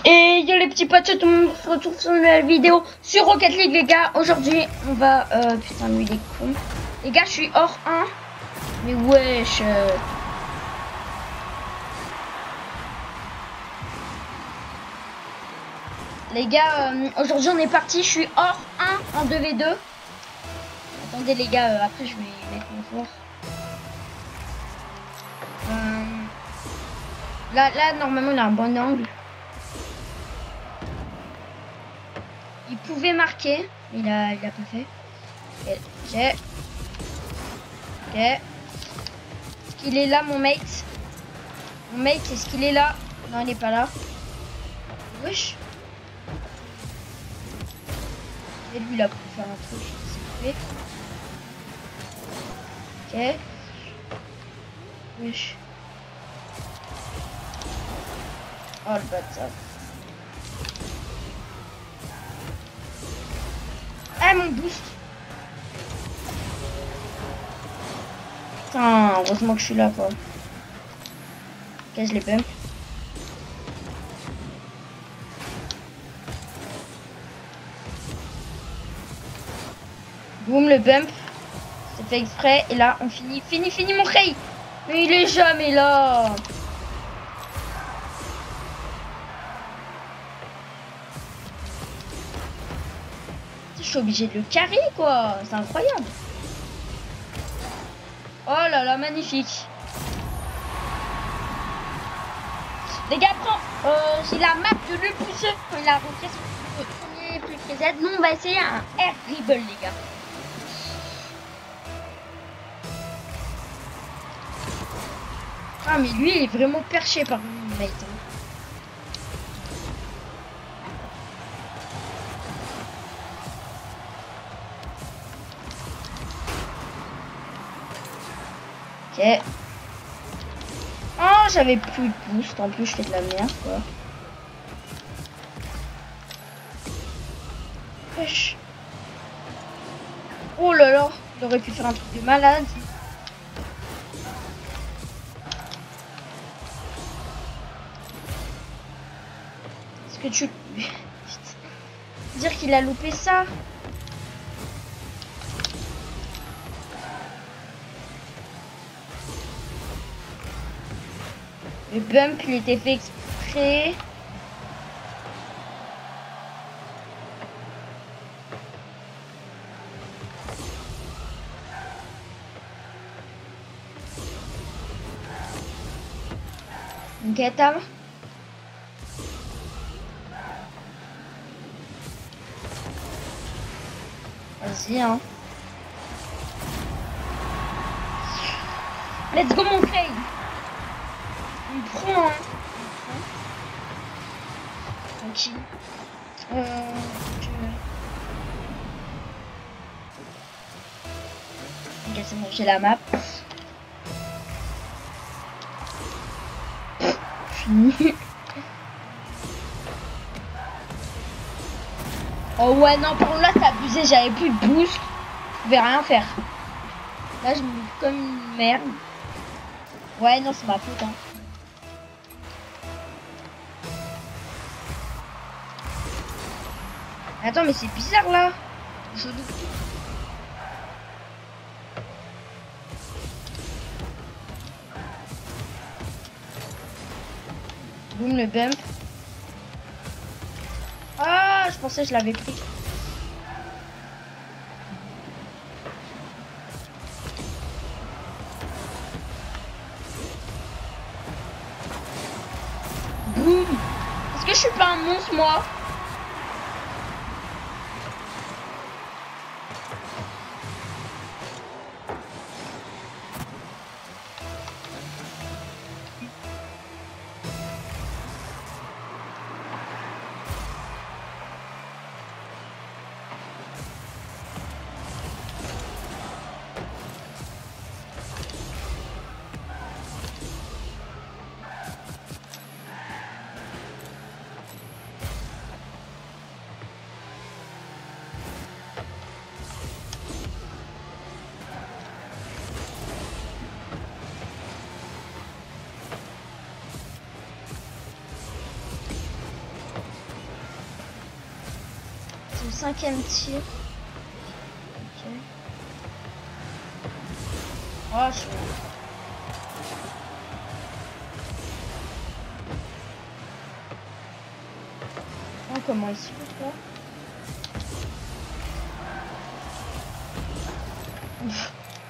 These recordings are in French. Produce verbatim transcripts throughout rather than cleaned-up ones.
Et yo les petits potes, tout le monde se retrouve sur une nouvelle vidéo sur Rocket League les gars. Aujourd'hui on va... Euh, putain lui il est con. Les gars je suis hors un. Mais wesh euh... Les gars euh, aujourd'hui on est parti. Je suis hors un en deux v deux. Attendez les gars, euh, après je vais mettre mon fort. Euh... Là, là normalement il a un bon angle. Il pouvait marquer, mais il a, il a pas fait. Ok. Ok. Est-ce qu'il est là, mon mate? Mon mate, est-ce qu'il est là? Non, il est pas là. Wesh. Et lui, il a pu faire un truc. Je sais pas. Ok. Wesh. Oh, le bâtard. Ah, mon boost. Putain, heureusement que je suis là, quoi. Ok, je les bump. Boum, le bump. C'est fait exprès. Et là, on finit. Fini, fini, mon Ray. Mais il est jamais là. Je suis obligé de le carry, quoi. C'est incroyable. Oh là là, magnifique. Les gars, prends. Euh, j'ai la map de le pousseux. Quand il a refait son premier plus Z. Nous, on va essayer un air dribble, les gars. Ah, mais lui, il est vraiment perché par mon mate. Hein. Ok. Oh, j'avais plus de boost. En plus, je fais de la merde, quoi. Wesh. Oh là là. Il aurait pu faire un truc de malade. Est-ce que tu... dire qu'il a loupé ça? Le bump, il était fait exprès. Ok, Tam. Vas-y, hein. Let's go, mon Craig. On prend, hein. Tranquille. Euh, je... Ok, c'est bon, j'ai la map. Fini. Oh ouais, non, par là, c'est abusé. J'avais plus de boost. Je pouvais rien faire. Là, je me dis comme une merde. Ouais, non, c'est ma faute, hein. Attends, mais c'est bizarre là. Je doute. Boum, le bump. Ah, je pensais que je l'avais pris. Boum. Est-ce que je suis pas un monstre, moi? suis au cinquième tir. Ok. Oh, je suis... Oh, comment il se fait quoi? Ouf.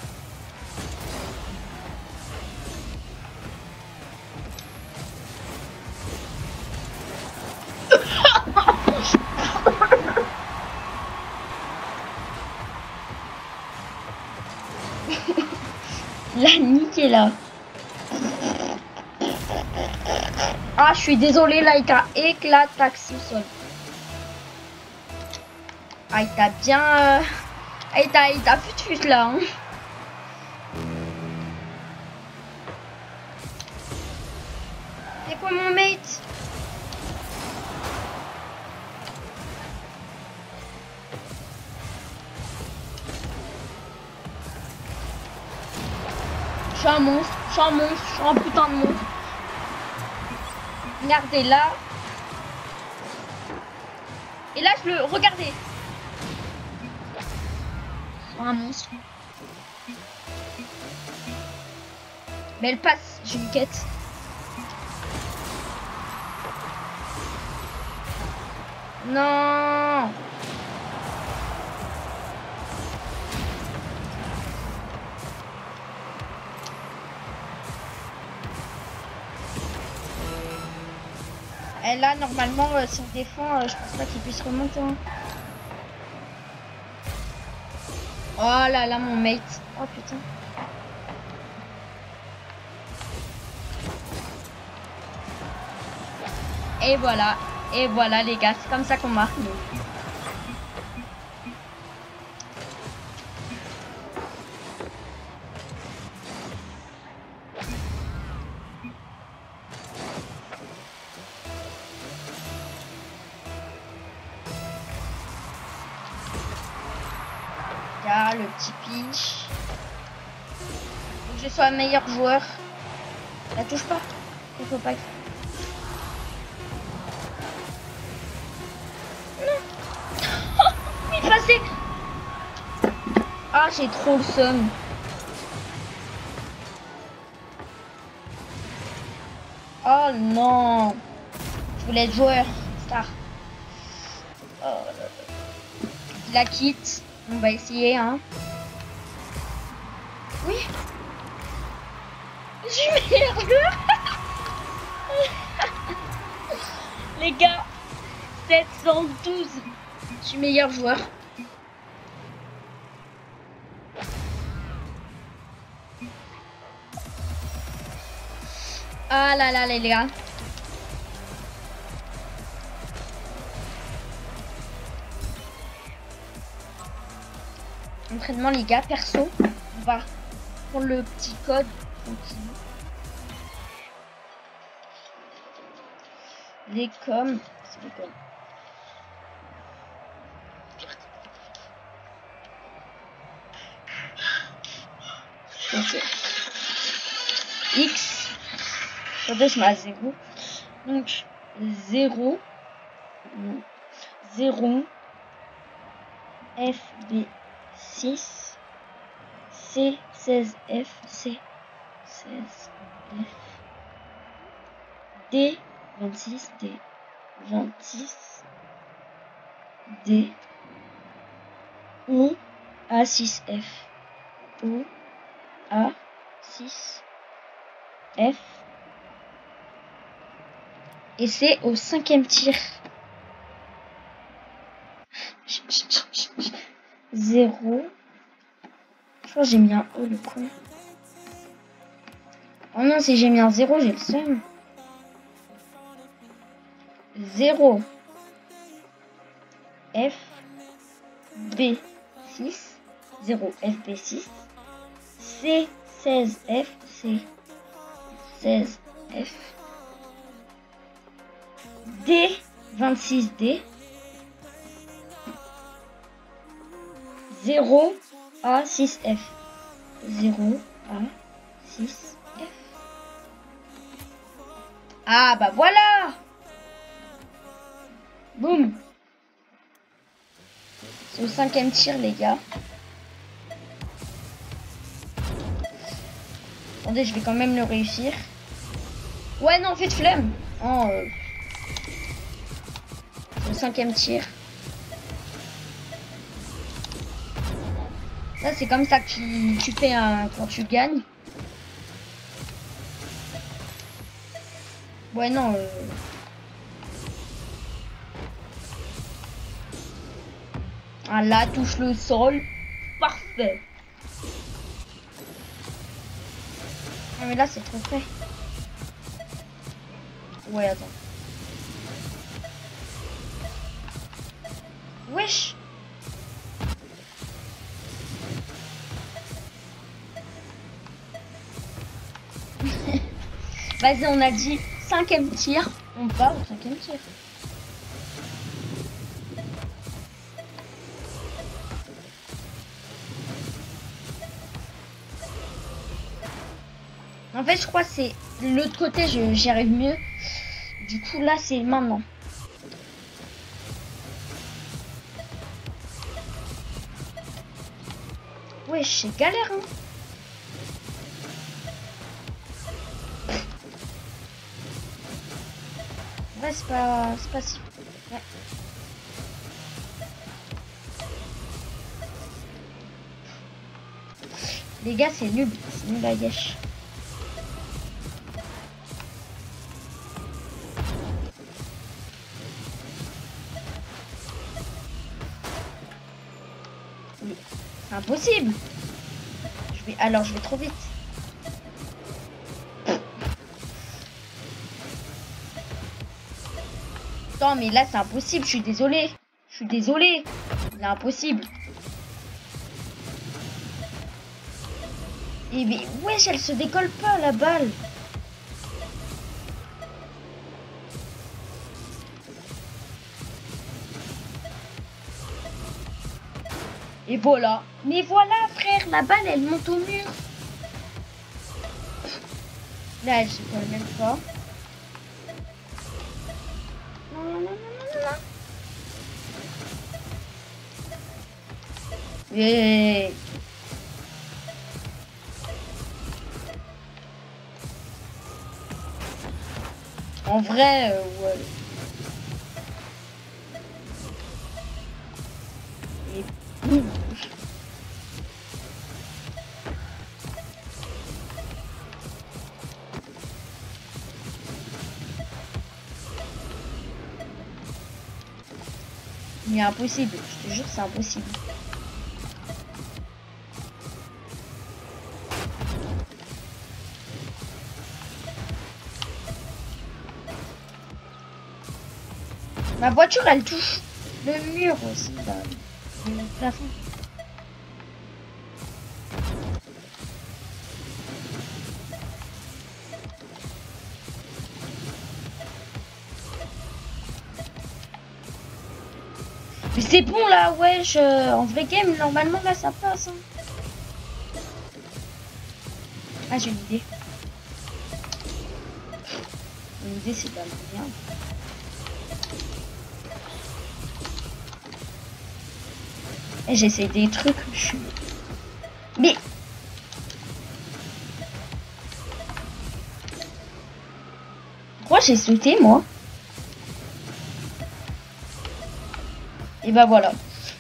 La niqué là. Ah, je suis désolée, là, il t'a éclataxé au sol. Ah, il t'a bien... Euh... Ah, il t'a il t'a fut là. Hein. C'est quoi mon mate? Je suis un monstre, je suis un monstre, je suis un putain de monstre. Regardez là. Et là, je le... Regardez. Je suis un monstre. Mais elle passe, j'ai une quête. Non. Et là, normalement, euh, si on défend, euh, je pense pas qu'il puisse remonter. Hein. Oh là là, mon mate. Oh putain. Et voilà. Et voilà, les gars. C'est comme ça qu'on marque, nous. Là, le petit pitch. Faut que je sois le meilleur joueur. La touche pas. Il faut pas. Non. Il est passé. Ah, j'ai trop le seum. Oh non. Je voulais être joueur. Star. Oh, il la quitte. On va essayer, hein. Oui. Je suis meilleur joueur. Les gars, sept cent douze. Je suis meilleur joueur. Ah là là, les gars. Entraînement, les gars, perso. On va prendre le petit code. Continue. Les coms. C'est les coms. Ok. X. Sur deux, je mets à zéro. Donc, zéro. zéro. F B six. C seize F. C seize F. D vingt-six. D vingt-six. D. O A six F. O A six F. Et c'est au cinquième tir. zéro. Je crois que j'ai mis un O, le con. Oh non, si j'ai mis un zéro, j'ai le seum. zéro. F. B. six. zéro. F. B. six. C. seize F. C. seize F. D. vingt-six D. zéro. A. six F. zéro. A. six F. Ah bah voilà. Boum. C'est au cinquième tir, les gars. Attendez, je vais quand même le réussir. Ouais, non, faites flemme. Oh, euh... c'est au cinquième tir. Ça, c'est comme ça que tu, tu fais un, quand tu gagnes. Ouais, non. Euh... Ah, là, touche le sol. Parfait. Ah, mais là, c'est trop près. Ouais, attends. Wesh. Vas-y, on a dit cinquième tir. On part au cinquième tir. En fait, je crois que c'est l'autre côté, j'y arrive mieux. Du coup, là, c'est maintenant. Ouais, c'est galère, hein. Ouais, c'est pas... c'est pas si... Ouais. Les gars, c'est nul. C'est nul à gâche. C'est impossible. Je vais... Alors, je vais trop vite. Non, mais là, c'est impossible. Je suis désolée. Je suis désolée. C'est impossible. Et mais wesh, elle se décolle pas, la balle. Et voilà. Mais voilà, frère, la balle, elle monte au mur. Là, je peux même pas. Non, non, non, non, non, non. Et... En vrai, euh, ouais. Et boum. Il est impossible, je te jure, c'est impossible. Ma voiture, elle touche le mur aussi, là. Le plafond. Mais c'est bon là, ouais, je... en vrai game, normalement là ça passe. Hein. Ah, j'ai une idée. Une idée, c'est pas bien. Et j'essaie des trucs, je suis... Mais... Pourquoi j'ai sauté, moi? Et bah voilà.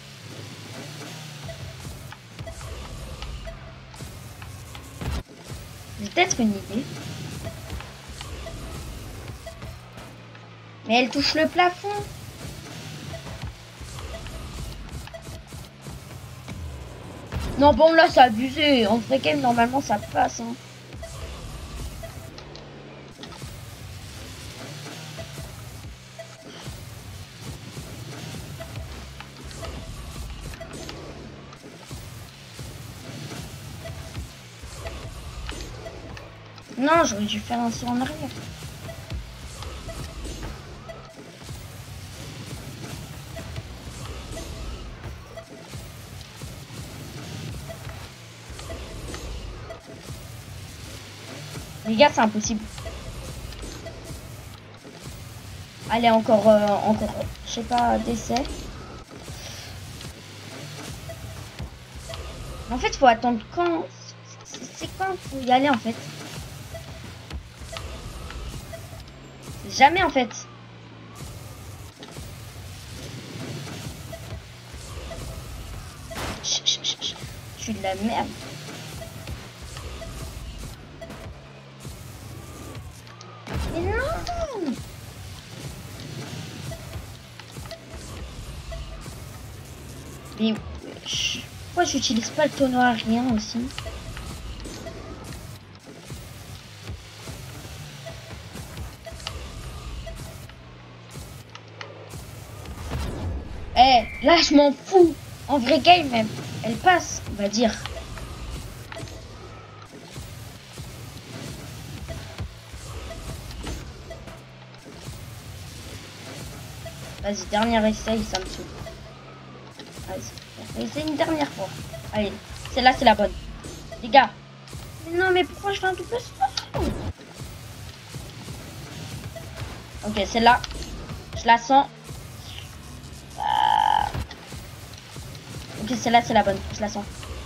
J'ai peut-être une idée. Mais elle touche le plafond. Non, bon, là, c'est abusé. En vrai game, normalement, ça passe. Hein. Non, j'aurais dû faire un saut en arrière. Les gars, c'est impossible. Allez, encore, euh, encore, je sais pas, d'essai. En fait, faut attendre quand. C'est quand faut y aller en fait. C'est jamais en fait. Chut, chut, chut, chut. Je suis de la merde. Mais non! Mais je... pourquoi j'utilise pas le tonneau à rien aussi? Eh, hey, là je m'en fous. En vrai game même, elle passe, on va dire. Vas-y, dernier essai, ça me saoule. Vas-y, essaye une dernière fois. Allez, celle-là, c'est la bonne. Les gars. Mais non, mais pourquoi je fais un double saut? Ok, celle-là, je la sens. Euh... Ok, celle-là, c'est la bonne. Je la sens.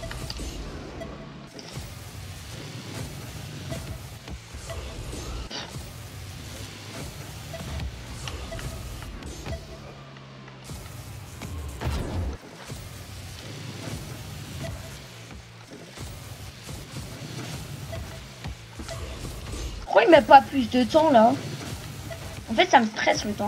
Pourquoi il met pas plus de temps là? En fait, ça me stresse le temps.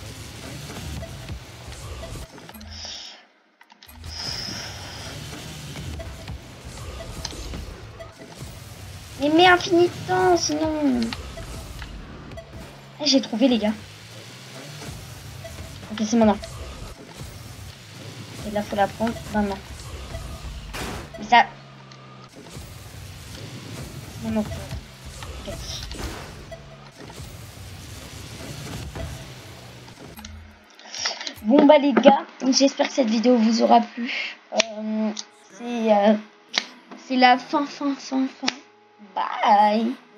Mais mets infini de temps, sinon... Eh, j'ai trouvé, les gars. Ok, c'est maintenant. Et là, faut la prendre maintenant. Mais ça... Non, non. Ok. Bon, bah, les gars, j'espère que cette vidéo vous aura plu. Euh, c'est... Euh, c'est la fin, fin, fin, fin. Bye.